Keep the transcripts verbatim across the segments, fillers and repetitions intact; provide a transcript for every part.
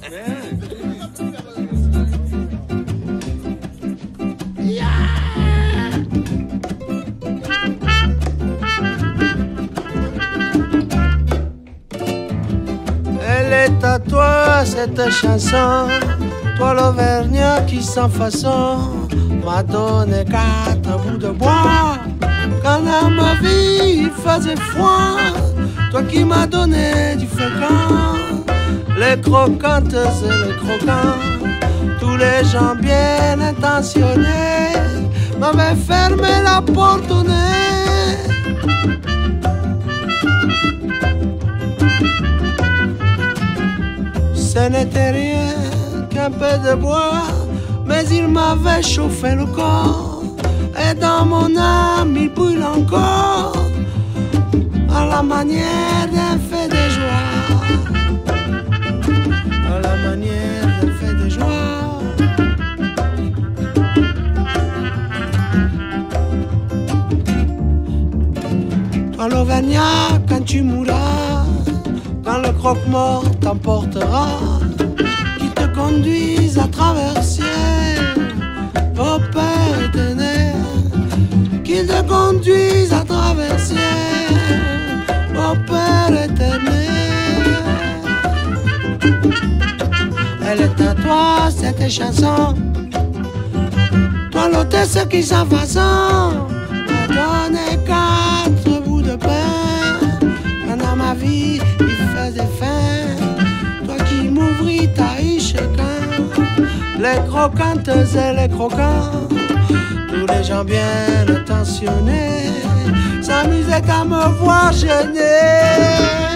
Elle est à toi cette chanson, toi l'Auvergnat qui sans façon m'a donné quatre bouts de bois quand dans ma vie il faisait froid. Toi qui m'as donné du fréquent, les croquantes et les croquants, tous les gens bien intentionnés m'avaient fermé la porte au nez. Ce n'était rien qu'un peu de bois, mais il m'avait chauffé le corps, et dans mon âme il brûle encore, à la manière d'un fait de joie, à la manière d'un fait de joie. Toi l'Auvergnat, quand tu mourras, quand le croque-mort t'emportera, qui te conduise à travers le ciel, ô Père éternel, qui te conduise à travers le ciel, ô Père éternel. Elle est à toi cette chanson, toi l'hôtesse qui sans façon m'a donné quatre bouts de pain quand dans ma vie il faisait faim. Toi qui m'ouvris ta chacun, les croquantes et les croquants, tous les gens bien intentionnés s'amusaient à me voir gêner.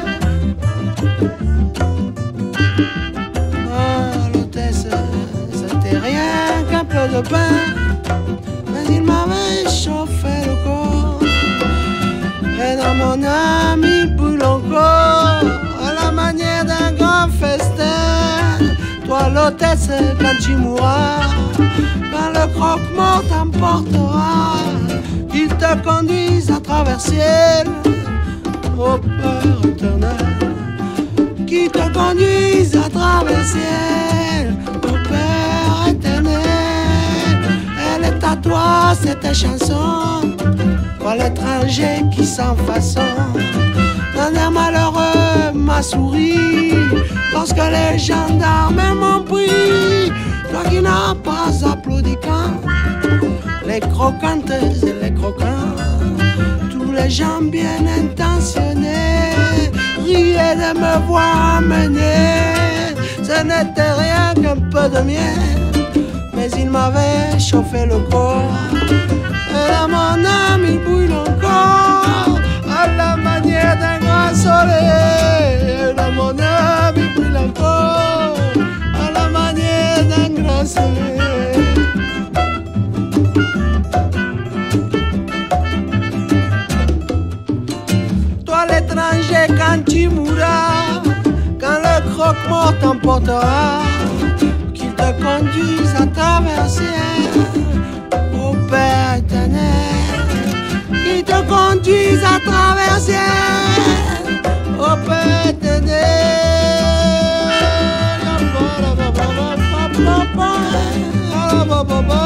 Oh, l'hôtesse, c'était rien qu'un peu de pain, mais il m'avait chauffé le corps, et dans mon âme il brûle encore, à la manière d'un grand festin. Toi l'hôtesse, quand tu mourras, quand le croque-mort t'emportera, qu'il te conduise à travers le ciel, ô Père éternel, qui te conduise à travers le ciel, ô Père éternel. Elle est à toi cette chanson, toi l'étranger qui sans façon d'un air malheureux m'a souri lorsque les gendarmes m'ont pris. Toi qui n'as pas applaudi quand les croquantes et les croquants, tous les gens bien intentionnés riaient de me voir mener. Ce n'était rien qu'un peu de miel, mais il m'avait chauffé le corps, et là mon âme il brûle encore, à la manière d'un grand soleil. Et là mon âme il brûle encore, à la manière d'un grand soleil. Toi l'étranger, quand tu mourras, quand le croque-mort t'emportera, qu'il te conduise à travers le ciel, ô Père éternel, qu'il te conduise à travers le ciel, ô Père éternel. Ba, ba, ba, ba, ba, ba, ba, ba, ba, ba, ba, ba.